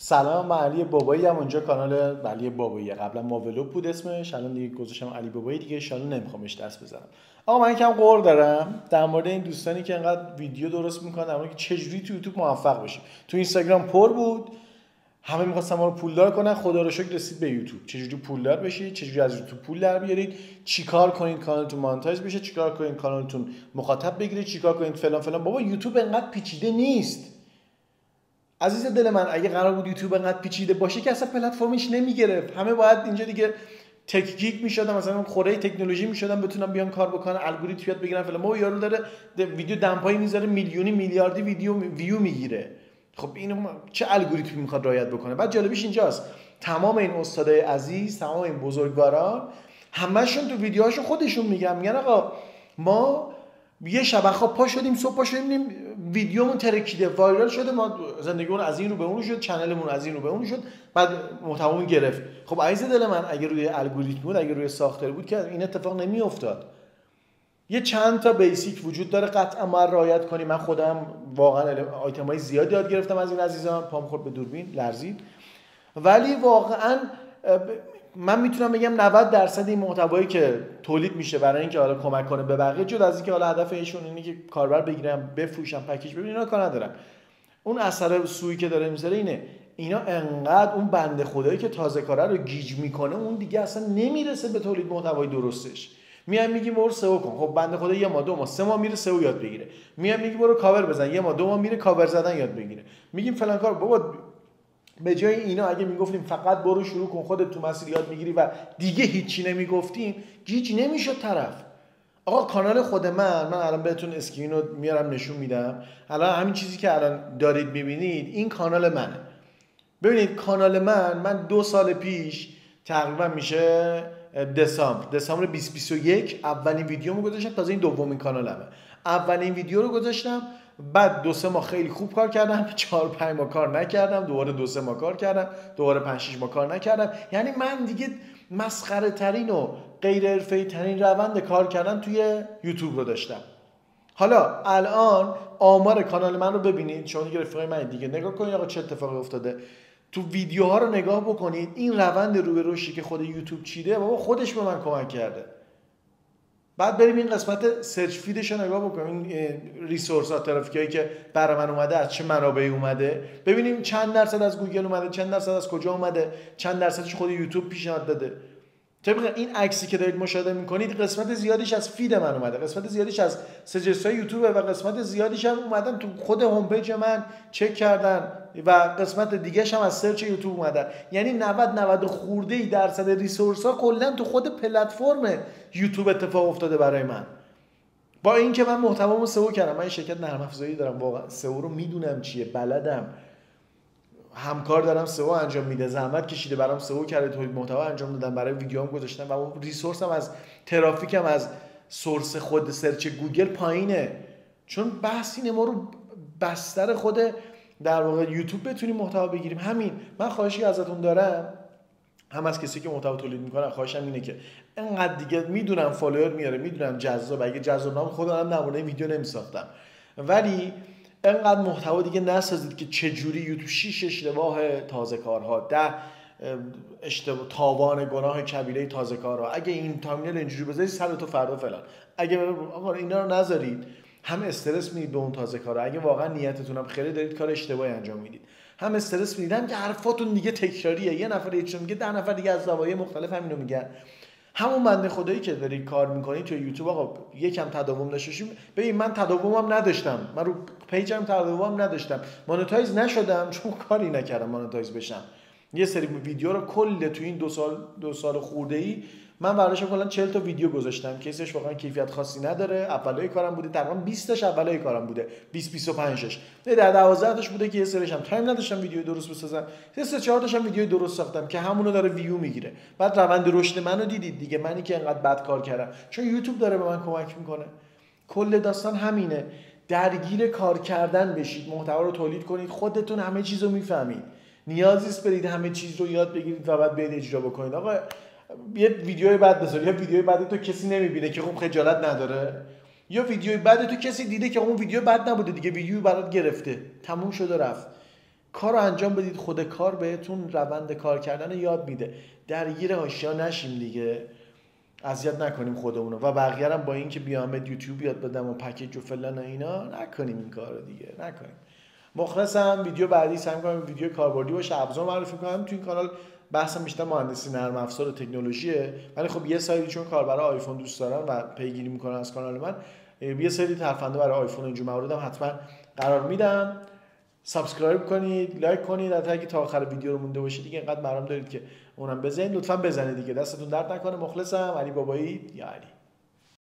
سلام، من علی بابایی ام. اونجا کانال علی بابایی، قبلا ماولوب بود اسمش، الان دیگه گذاشتم علی بابایی دیگه. ان نمیخوام بهش دست بزنم. آقا من یکم قور دارم در مورد این دوستانی که انقدر ویدیو درست میکنن در مورد که چجوری تو یوتیوب موفق بشیم. تو اینستاگرام پر بود، همه می‌خواستن ما رو پولدار کنن. خدا رو شکر رسید به یوتیوب. چجوری پولدار بشید، چجوری از یوتیوب پول در بیارید، چیکار کنید کانالتون مانتایز بشه، چیکار کنید کانالتون مخاطب بگیرید، چیکار کنید فلان فلان. بابا یوتیوب انقدر پیچیده نیست عزیز دل من. اگه قرار بود یوتیوب انقدر پیچیده باشه که اصلا پلتفرمش نمیگرفت. همه باید اینجا دیگه تک گیگ میشدن، مثلا خوره تکنولوژی میشدن، بتونن بیان کار بکنن، الگوریتم یاد بگیرن فلان. ما یارو داره ویدیو دمپایی میذاره، میلیونی میلیاردی ویو میگیره. خب اینو چه الگوریتمی میخواد رعایت بکنه؟ بعد جالبیش اینجاست تمام این استادای عزیز، تمام این بزرگواران، همشون تو ویدیوهاشون خودشون میگن آقا ما یه شب خواب پا شدیم، صبح پا شدیم ویدیومون ترکیده، وایرال شده، ما زندگیمون از این رو به اون شد، چنلمون از این رو به اون شد، بعد محتوامون گرفت. خب عزیز دل من، اگه روی الگوریتم بود، اگه روی ساختار بود که این اتفاق نمیافتاد. یه چند تا بیسیک وجود داره قطعا ما رعایت کنیم. من خودم واقعا آیتمای زیاد یاد گرفتم از این عزیزان، پام خورد به دوربین لرزید. ولی واقعا من میتونم بگم 90% این محتوایی که تولید میشه برای اینکه حالا کمک کنه به بقیه، جدا از اینکه حالا هدف ایشون اینه که کاربر بگیرن، بفروشن، پکیج ببینن، اینا کار ندارم. اون اثر سویی که داره میذاره اینه، اینا انقدر اون بنده خدایی که تازه کاره رو گیج میکنه، اون دیگه اصلا نمیرسه به تولید محتوای درستش. میام میگیم برو سئو کن، خب بنده خدا یه ماه، دو ماه، سه ماه میره سئو یاد بگیره. میام میگیم برو کاور بزن، یه ماه، دو ماه میره کاور زدن یاد بگیره. میگیم فلان کار. بابا به جای اینا اگه میگفتیم فقط برو شروع کن، خودت تو مسیر یاد میگیری و دیگه هیچی نمیگفتیم، گیج نمیشد طرف. آقا کانال خود من الان بهتون اسکرین رو میارم نشون میدم. الان همین چیزی که الان دارید میبینید این کانال منه. ببینید کانال من 2 سال پیش تقریبا میشه دسامبر 2021 اولین ویدیومو گذاشتم. تازه این دومین کانالمه. اولین ویدیو رو گذاشتم، بعد 2-3 ماه خیلی خوب کار کردم، 4-5 ماه کار نکردم، دوباره 2-3 ماه کار کردم، دوباره 5-6 ماه کار نکردم. یعنی من دیگه مسخره ترین و غیر حرفه‌ای ترین روند کار کردن توی یوتیوب رو داشتم. حالا الان آمار کانال من رو ببینید، شما دیگه رفیقای من دیگه نگاه کنید آقا چه اتفاقی افتاده. تو ویدیوها رو نگاه بکنید، این روند رو به رشدی که خود یوتیوب چیده، بابا خودش به من کمک کرده. بعد بریم این قسمت سرچ فیدش رو نگاه بکنیم، این ریسورس ها، ترافیکایی که برای من اومده از چه منابعی اومده، ببینیم چند درصد از گوگل اومده، چند درصد از کجا اومده، چند درصدش خود یوتیوب پیشنهاد داده. طبق این عکسی که دارید مشاهده میکنید قسمت زیادیش از فید من اومده، قسمت زیادیش از سجست‌های یوتیوب و قسمت زیادیش هم اومدن تو خود هوم پیج من چک کردن و قسمت دیگه‌ش هم از سرچ یوتیوب اومدن. یعنی 90 خورده‌ای درصد ریسورس ها کلا تو خود پلتفرم یوتیوب اتفاق افتاده برای من. با اینکه من محتوامو سئو کردم، من شرکت نرم افزاری دارم، واقعا سئو رو میدونم چیه، بلدم، همکار دارم سئو انجام میده، زحمت کشیده برام سئو کرده، تولید محتوا انجام دادم، برای ویدیوام گذاشتم و اون ریسورسم از ترافیکم از سورس خود سرچ گوگل پایینه. چون بحث اینه ما رو بستر خود در واقع یوتیوب بتونیم محتوا بگیریم. همین من خواهشی ازتون دارم، هم از کسی که محتوا تولید میکنه خواهشم اینه که انقدر دیگه میدونم فالوور میاره، میدونم جذاب، اگه جذاب نبود خودم نمونه ویدیو نمیساختم، ولی انقدر محتوا دیگه نسازید که چجوری یوتیوب 6 اشتباه تازه کارها، 10 اشتباه تاوان گناه کبیره تازه کارها، اگه این تامینل اینجوری بذارید سر تو فردا فلان، اگه آقا اینا رو نذارید هم استرس میدید به اون تازه کارا. اگه واقعا نیتتون هم خیره دارید کار اشتباهی انجام میدید، هم استرس میدید، هم که حرفاتون دیگه تکراریه، یه نفر یه میگه 10 نفر دیگه از زوایای مختلف همینو میگن. همون بنده خدایی که داری کار میکنی تو یوتیوب، آقا یکم تداوم داشته باشیم. ببین من تداومم نداشتم، من رو پیجم تداومم نداشتم، مانتایز نشدم چون کاری نکردم مانتایز بشم. یه سری ویدیو رو کل تو این 2 سال خورده ای من برداشتم کلا 40 تا ویدیو گذاشتم که اسمش واقعا کیفیت خاصی نداره. اولای کارم بوده، تقریبا 20 تاش اولای کارم بوده، 20-25 تاش. در 12 تاش بوده که یه سریش هم تایم نداشتم ویدیو درست بسازم، 3-4 تاش هم ویدیو درست ساختم که همونو داره ویو میگیره. بعد روند رشد منو دیدید دیگه، منی که انقدر بد کار کردم، چون یوتیوب داره به من کمک میکنه. کل داستان همینه، درگیر کار کردن بشید، محتوا رو تولید کنید، خودتون همه چیزو میفهمید، نیازی نیست برید همه چیز رو یاد بگیرید و بعد برید اجرا بکنید. آقا یه ویدیوی بعد بذار، یا ویدیوی بعد تو کسی نمیبینه که خب خجالت نداره، یا ویدیوی بعد تو کسی دیده که اون ویدیو بد نبوده دیگه، ویدیو برات گرفته، تموم شد و رفت. کار رو انجام بدید، خود کار بهتون روند کار کردن رو یاد میده. درگیر حاشیه نشیم دیگه، اذیت نکنیم خودمونو و بقیه هم با اینکه بیام یوتیوب یاد بدم و پکیج و فلان و اینا نکنیم این کارو دیگه، نکنیم. مخلصم. ویدیو بعدی سعی می‌کنم ویدیو کاربردی باشه، ابزار معرفی کنم. تو این کانال بحثم بیشتر مهندسی نرم افزار و تکنولوژیه، ولی خب یه سری چون کاربر آیفون دوست دارن و پیگیری میکنن از کانال من، یه سری ترفنده برای آیفون اینجور موردم حتما قرار میدم. سابسکرایب کنید، لایک کنید، حتی اگه تا آخر ویدیو رو مونده باشید دیگه، اینقدر مرام دارید که اونم بزنید، لطفا بزنید دیگه، دستتون درد نکنه. مخلصم. علی بابایی یا علی.